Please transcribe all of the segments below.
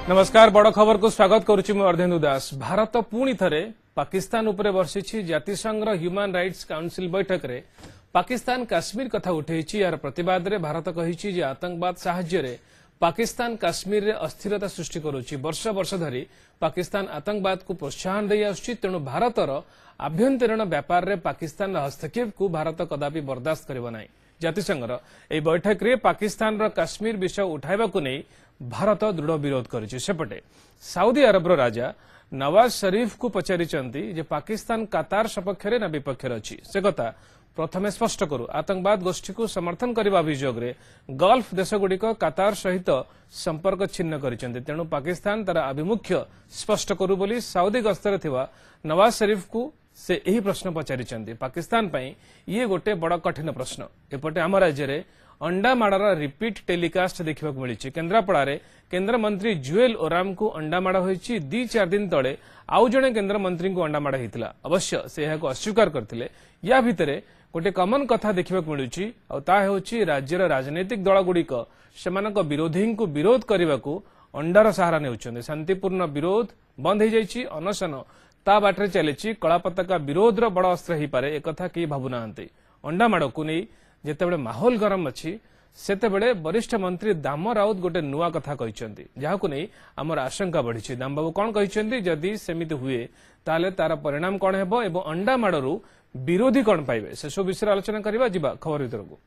नमस्कार बड़ खबर को स्वागत करुच्ची मु अर्धेन्दु दास। भारत पुणी थरे पाकिस्तान उपरे बर्षिछि जातिसंघ ह्यूमन राइट्स काउंसिल बैठक रे पाकिस्तान काश्मीर कथा उठेछि। यार प्रतिवाद रे भारत कहिछि जे आतंकवाद साहाय्य रे पाकिस्तान काश्मीर रे अस्थिरता सृष्टि करुछि। वर्ष वर्ष धरी पाकिस्तान आतंकवाद को प्रोत्साहन दे आछछि। तेणु भारतर आभ्यंतरीण व्यापार रे पाकिस्तान हस्तक्षेप को भारत कदापि बर्दाश्त करिब नाही। जातिसंघर एही बैठक रे पाकिस्तान रो काश्मीर विषय उठाइबाकु नै भारत दृढ़ विरोध करिछि। सेपटे साउदी अरबर राजा नवाज शरीफ को पचारिचंती जे पाकिस्तान कतार सपक्ष ना विपक्ष अछि। से कथा प्रथमे स्पष्ट करू। आतंकवाद गोष्ठी को समर्थन करने अभियोग रे गल्फ देशगुड़िक कतार सहित संपर्क छिन्न करिसेंती। तेणु पाकिस्तान तार आभिमुख्य स्पष्ट करू बोली साउदी गस्तर थिवा नवाज शरीफ को से यही प्रश्न पचारिचंती। पाकिस्तान पई ये गोटे बड़ कठिन प्रश्न। एपटे आम राज्य रे अंडा माड़र रिपीट टेलीकास्ट देखा मिली। केन्द्रापड़ा केन्द्र मंत्री जुएल ओराम को अंडा माड़ होईछि। 2-4 दिन तले आउ जणे केन्द्र मंत्री को अंडा माड़ होइतिला। अवश्य से यहाको अस्वीकार करथिले। या भितरे गोटे कमन कथा देखा मिलुछि आ ता हेउछि राज्यर राजनीतिक दलगुड़िक सेमानक विरोधी को विरोध करने अंडार सहारा नेउछन्ते। शांतिपूर्ण विरोध बंद हो जाइछि। अनशन ता बाटरे चलिछि। कला पताका विरोधर बड़ अस्त्र हो पारे एकथा केही भाबुनाहांती। अंडा माड़ को नहीं जेतेबेले माहौल गरम अछि सेतेबेले वरिष्ठ मंत्री दाम राउत गोटे नुआ कथा कहिसेंती जाहाकु नै हमर आशंका बढ़िछि। दाम बाबू कोन कहिसेंती जदि सेमिति हुए ताले तार परिणाम कोन हेबो एवं अंडा माड़रू विरोधी कोन पाइबे से सब विषय आलोचना करबा। जिबा खबर भितर को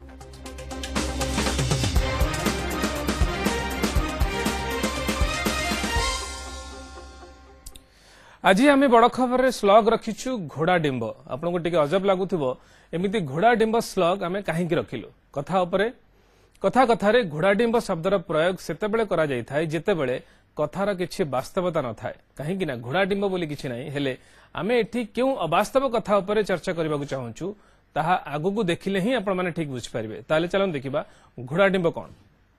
आज आम बड़ खबर रे स्लग रखिछु घोड़ा डिंब। आपन को टिके अजब लागुथिबो एमिति घोड़ा डिंब स्लग आमे काहेकि रखिलु। कथा उपरे कथा कथारे घोड़ा डिंब शब्दर प्रयोग सेतेबेले करा जाय थाए जेतेबेले कथार किछि वास्तवता न थाए। काहेकि ना घोड़ा डिंब बोली किछि नाही हेले आमे एठी क्यों अवास्तव कथा उपरे चर्चा करबाकू चाहूछु ताहा आगुकू देखिले ही आपण माने ठीक बुझि पारिबे। ताले चलन देखिबा घोड़ा डिंब कोन।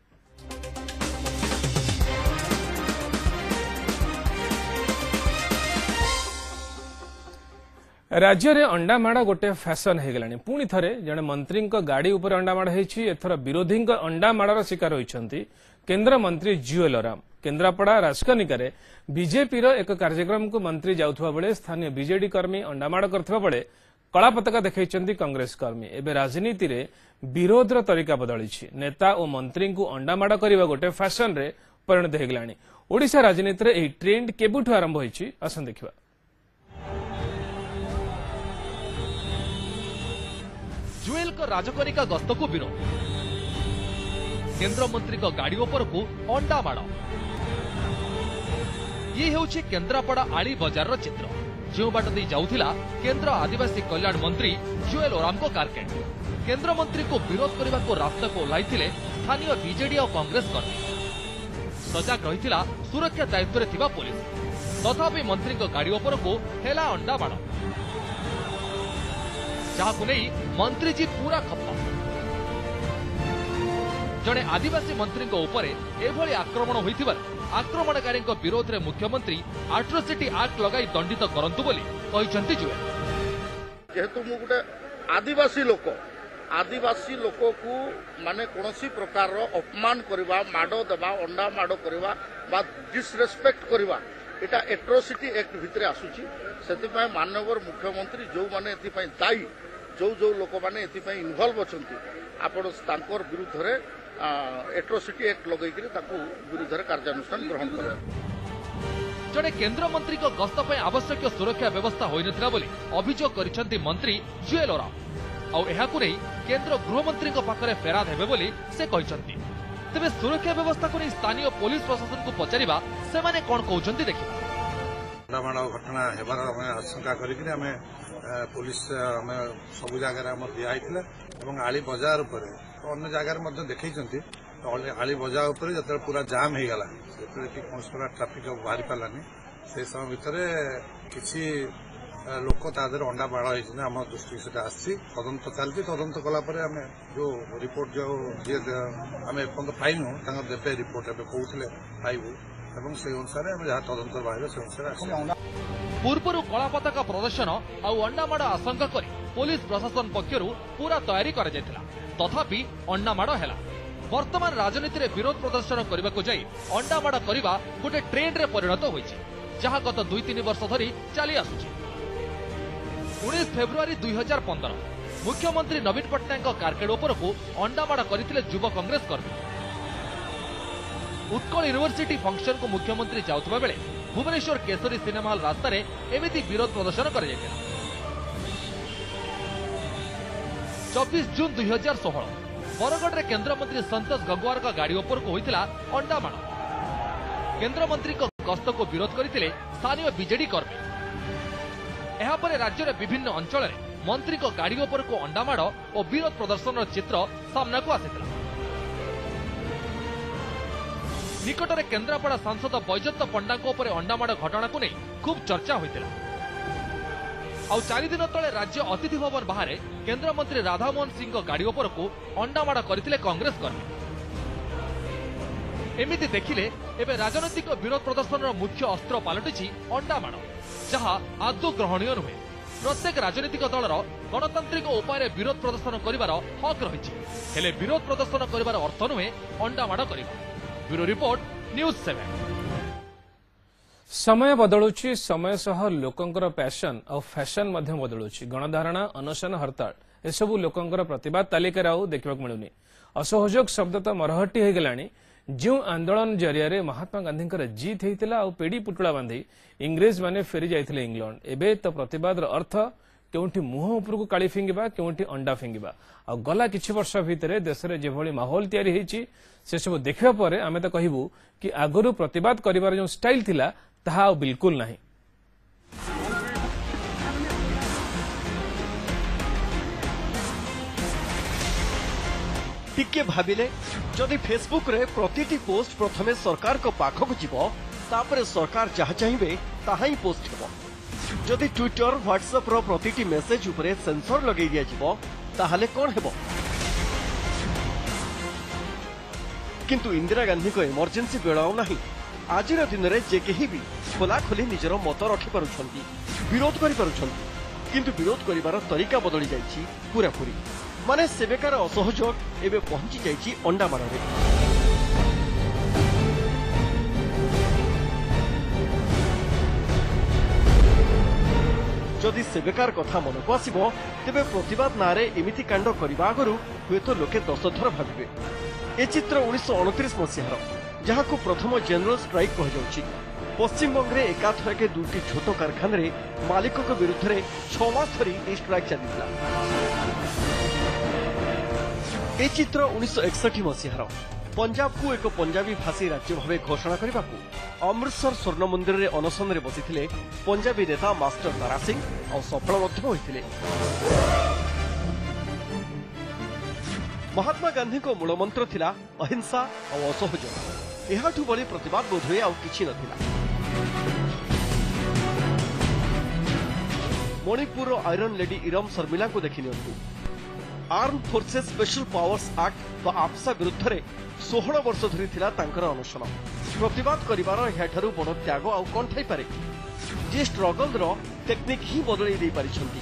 राज्य रे अंडा माड़ गोटे फैशन हो गलानी। पुणी थरे जने मंत्री गाड़ी उपर अंडा माड़ होईछि। एथर विरोधी अंडा माड़र शिकार होइछन्ती केंद्र मंत्री जुएल ओराम। केन्द्रापड़ा राजकनिकार बीजेपी एक कार्यक्रम को मंत्री जाउथबा बेले स्थानीय बीजेडी कर्मी अंडा माड़ करथबा बेले कला पताका देखैछन्ती कांग्रेस कर्मी। एबे राजनीति रे विरोधर तरीका बदलिछि। नेता और मंत्री को अंडा माड़ करिबा गोटे फैशन रे परिणत हो गलानी। ओडिशा राजनीति रे एही ट्रेंड केबुठु आरंभ होईछि आसन देखिबा। जुएल को राजकनिका गस्त को विरोध। केंद्र मंत्री को गाड़ी उपर को अंडा माड़। ये हेउछि केन्द्रापड़ा आली बजार चित्र। जो बाट दे जाउथिला केंद्र आदिवासी कल्याण मंत्री जुएल ओराम को कारकेट। केंद्र मंत्री को विरोध करने को रास्ता को ओह्लाइथिले स्थानीय बीजेडी और कांग्रेस कर्मी। सजाग रहिथिला सुरक्षा दायित्व रे थिबा पुलिस। तथापि मंत्री को गाड़ी उपर को हेला अंडा माड़ जहां नहीं मंत्री जी पूरा खप्पा। जड़े आदिवासी मंत्री एभली आक्रमण होइथिबार आक्रमणकारी विरोध में मुख्यमंत्री एट्रोसिटी एक्ट लगाई दंडित करंतु बोली कहिसंती जुएल। जेहेतु मु गोटे आदिवासी लोक को माने कोनोसी प्रकार अपमान करवा माड़ देवा अंडा माड़ करवा बा डिसरेस्पेक्ट करवा एटा एट्रोसिटी एक्ट भितर आसुची। सेतिपय माननीय मुख्यमंत्री जो माने एतिपय दायी जो जो लोक माने एतिपय इन्वॉल्व अछंती आपण तांकर विरुद्ध रे एट्रोसिटी एक्ट लगै कि विरुद्ध रे कार्यानुष्ठान ग्रहण करे। जड़े केंद्र मंत्री को गस्त पे आवश्यक सुरक्षा व्यवस्था होई नथिला बोली अभियोग करिसंती मंत्री जुएल ओराम। और एहाकु नै केंद्र गृहमंत्री पाखरे फेराद हेबे बोली से कहिसंती। तेबे सुरक्षा व्यवस्था को नै स्थानीय पुलिस प्रशासन को पचारिबा से माने कोन कहउचंती देखिबा। अंडामाड़ घटना हेबार आशंका करिकि आमे पुलिस आमे सब जगह दिखाई और आली बजार उपर अन्य जगह देखते आली बजार उपर जो पूरा जाम हो गला कौन ट्राफिक बाहरी पारानी से समय भितर किसी लोक तादर अंडा माड़ होती आम दृष्टि से आसी तदंत चलती तदंत कलापर आम जो रिपोर्ट जो जी आम एपर्त पाइनु देवे रिपोर्ट एवं कहते पाइबू और से अनुसार जहाँ तदंत बाहर से अनुसार पूर्व कला पताका प्रदर्शन और अंडा माड़ आशंका कर पुलिस प्रशासन पक्षर पूरा तैयारी कर तथापि अंडा माड़ है वर्तमान राजनीति में विरोध प्रदर्शन करने को जाई अंडामाड़ करने गोटे ट्रेंड रे परिणत होइछि जहां गत 2-3 वर्ष धरी चली आसुछि। 19 फेब्रुआरी 2015 मुख्यमंत्री नवीन पट्टनायक कारकेड उपरकू अंडामाड़ करथिले युव कांग्रेस कर्मी। उत्कल यूनिवर्सिटी फंक्शन को मुख्यमंत्री जाउथबा बेले भुवनेश्वर केसरी सिनेमा हॉल रास्ता रे एमिति विरोध प्रदर्शन कर 24 जून 2016 बरगढ़ में केन्द्रमंत्री संतोष गंगवार का गाड़ी उपर को होइतिला अंडामाड़। केन्द्रमंत्री को गस्त को विरोध करथिले स्थानीय बीजेडी कर्मी। एहा परे राज्य रे विभिन्न अंचल रे मंत्री को गाड़ी उपर को अंडामाड़ और विरोध प्रदर्शन चित्र सामना को आसिथिला। निकट में केन्द्रापड़ा सांसद बैजयंत पंडा अंडामाड़ घटना को नहीं खूब चर्चा होइतिला। आउ 4 दिन तले राज्य अतिथि भवन बाहर केन्द्रमंत्री राधामोहन सिंह गाड़ी उपर को अंडामाड़ करथिले कांग्रेस कर्मी। एमिति देखिले एबे राजनैतिक विरोध प्रदर्शन मुख्य अस्त्र पलटिछि अंडामाड़, जहां आदौ ग्रहणीय नुहे। प्रत्येक राजनीतिक दलर गणतांत्रिक उपाय विरोध प्रदर्शन करिवार हक रहिछि, हेले विरोध प्रदर्शन करिवार अर्थ नुहे अंडामाड़ करिबा। Bureau report news 7। समय बदलुछि, समय सह लोकंकर पैशन और फैशन मध्य बदलुछि। गणधारणा, अनशन, हड़ताल एसबू लोकंकर प्रतिवाद तालिकार आउ देखा मिलुनी। असहयोग शब्द तो मरहट्टी हो गलानी। जो आंदोलन जरिया महात्मा गांधी जीत होता और पेड़ी पुटुला बांधी इंग्रेज माने फेरी जाइथिले इंग्लैंड। एबे तो प्रतिवाद अर्थ केउठी मुह उपरकू काली फिंगिबा, केउठी अंडा फिंगिबा। आ गला किछि वर्ष भितरे देश रे जेभଳି माहौल तैयारी हेछि से सब देखिबा परे आमे तो कहिबू कि आगरु प्रतिवाद करिवार जो स्टाइल थिला ताहा बिल्कुल नहीं। टिके भाबिले जदि फेसबुक रे प्रतिटी पोस्ट प्रथमे सरकार को पाखक जीवो तापरे सरकार जहा चाहिए ताहा ही पोस्ट हेबो। जदि ट्विटर व्हाट्सएप रो प्रतिटी मेसेज उपरे सेंसर लगे दिया जीवो ताहाले कोन हेबो। किंतु इंदिरा गांधी को इमरजेंसी बेलाओ नहीं। आज दिन में जे केही भी खोला खोली निजर मत रखि पारुछंती, विरोध करि पारुछंती, किंतु विरोध करिवार तरीका बदली जाइछि पूरा पूरी। माने सेवेकार असहयोग एबे पहुंची जाइछि अंडामाड़ रे। जदि सेवेकार कथा मन को आसिबो तेबे प्रतिवाद नारे एमिति कांड करिबा आगरु हुए तो लोके 10 थर भाबिबे। ए चित्र 1929 मसीहार, जहां को प्रथम जनरल स्ट्राइक कह जाउछि। पश्चिम बंग रे एकाथरके दुटी छोट कारखाना रे मालिक को विरुद्ध रे 6 मास धरी ए स्ट्राइक चलितला। ए चित्र 1961 मसीहार, पंजाब को एक पंजाबी भाषी राज्य भाव घोषणा करने को अमृतसर स्वर्ण मंदिर रे अनशन रे बसिथिले पंजाबी नेता मास्टर तारा सिंह और सफल होइथिले। महात्मा गांधी को मूल मंत्र थिला अहिंसा और असहयोग। एहाठू बड़ी प्रतिवाद बोध हुए आउ किछि नथिला। मणिपुर आयरन लेडी इरम शर्मिला को देखि नियंतु। Arm forces special powers act व आफसा विरुद्ध रे 16 वर्ष धरी थिला तांकर अनशन। प्रतिवाद करिवार एहाठारू बड़ त्याग आउ कोन थाई पारे। जे स्ट्रगल रो टेक्निक ही बदलै दै पारिछंती।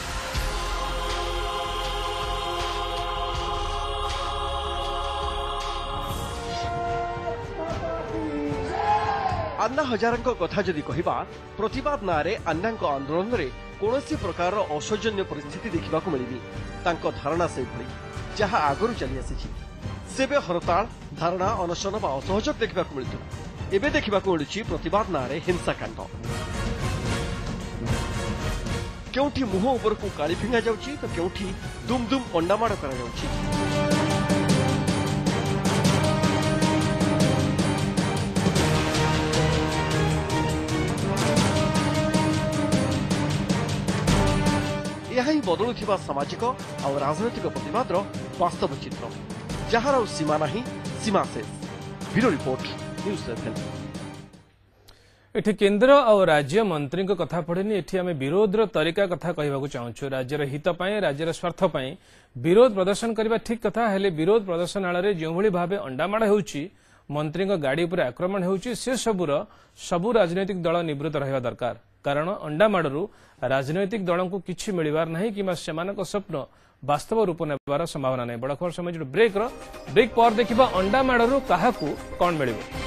अन्ना हजारंको कथा जदि कहिबा प्रतिवाद नारे अन्नांको आंदोलन रे कोनोसी प्रकार असौजन्य परिस्थिति देखा मिलनी। तांको धारणा से भली जहां आगरु चली आसी सेबे हड़ताल, धारणा, अनशन व असहयोग देखा मिलता। एबे देखा मिलुछि प्रतिवाद नारे हिंसाकांड। केउठी मुह उपर को काली फिंगा जाउछि तो केउठी दुम दुम अंडामाड़ करा जाउछि। यह ही बदलुथिबा सामाजिक और राजनैतिक प्रतिवाद वास्तव चित्र, जहार सीमा नहीं, सीमा शेष। Bureau report news 7। एठी केंद्र और राज्य मंत्री को कथा पड़ेनी। एठी आमे विरोध तरीका कथा कहबाकू चाहूछु। राज्यर हित पाए, राज्यर स्वार्थ पाए विरोध प्रदर्शन करबा ठीक कथा, हेले विरोध प्रदर्शन आଳରେ जो भली भाबे अंडामाड़ हेउची, मंत्री को गाड़ी उपर आक्रमण हेउची, से सबु राजनैतिक दल निवृत्त रहबा दरकार। कारण अंडामाड़ू राजनैतिक दलों को किछि मिलिबार नहीं कि सेमानक स्वप्न ବାସ୍ତବ ରୂପ ନେବାର ସମ୍ଭାବନା ନାହିଁ। ବଡ଼ ଖବର ସମୟ ବ୍ରେକ୍ पर देखा अंडा माड़ू क्या कौन मिल